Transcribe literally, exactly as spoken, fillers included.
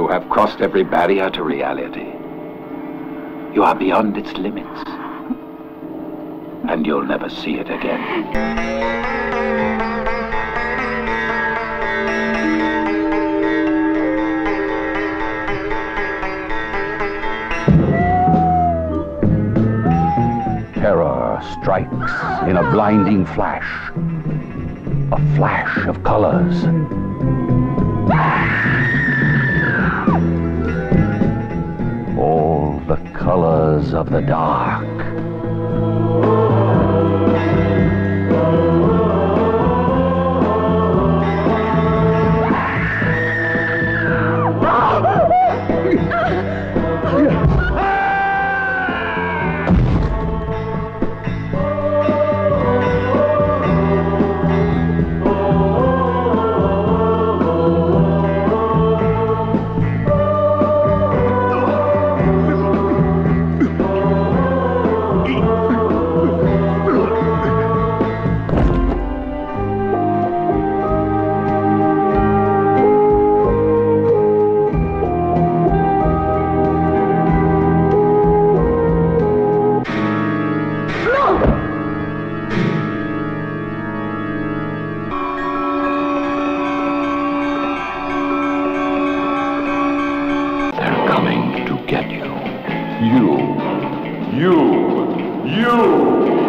You have crossed every barrier to reality. You are beyond its limits. And you'll never see it again. Terror strikes in a blinding flash. A flash of colors. All the colors of the dark. Get you. You. You. You.